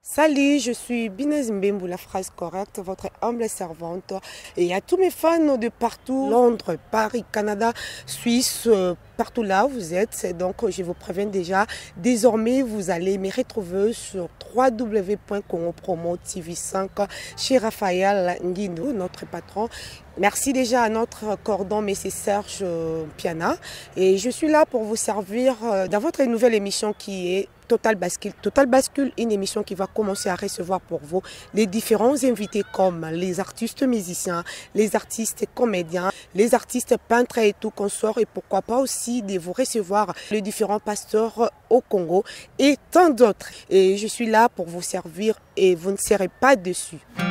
Salut, je suis Binez Mbembo, la phrase correcte, votre humble servante. Et à tous mes fans de partout, Londres, Paris, Canada, Suisse, partout là où vous êtes. Donc je vous préviens déjà, désormais vous allez me retrouver sur www.congopromo.tv5 chez Raphaël Nguindo, notre patron. Merci déjà à notre cordon, mais c'est Serge Piana. Et je suis là pour vous servir dans votre nouvelle émission qui est Total Bascule. Total Bascule, une émission qui va commencer à recevoir pour vous les différents invités comme les artistes musiciens, les artistes comédiens, les artistes peintres et tout consort. Et pourquoi pas aussi de vous recevoir les différents pasteurs au Congo et tant d'autres. Et je suis là pour vous servir et vous ne serez pas déçus.